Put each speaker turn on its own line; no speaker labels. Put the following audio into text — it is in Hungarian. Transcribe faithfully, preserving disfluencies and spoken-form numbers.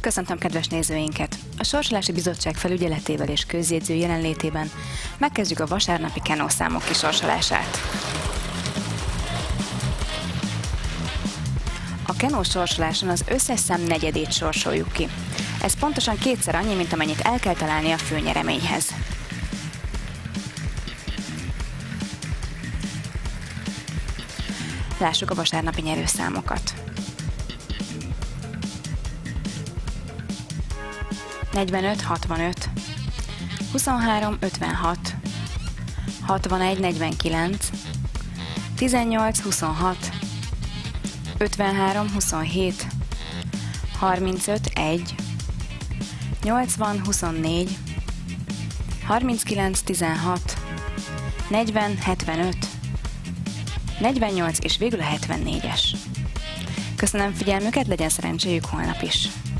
Köszöntöm kedves nézőinket! A Sorsolási Bizottság felügyeletével és közjegyző jelenlétében megkezdjük a vasárnapi kenószámok kisorsolását. A kenó sorsoláson az összes szám negyedét sorsoljuk ki. Ez pontosan kétszer annyi, mint amennyit el kell találni a főnyereményhez. Lássuk a vasárnapi nyerőszámokat. negyvenöt hatvanöt, huszonhárom ötvenhat, hatvanegy negyvenkilenc, tizennyolc huszonhat, ötvenhárom huszonhét, harmincöt egy, nyolcvan huszonnégy, harminckilenc tizenhat, negyven hetvenöt, negyvennyolc és végül a hetvennégyes. Köszönöm figyelmüket, legyen szerencséjük holnap is!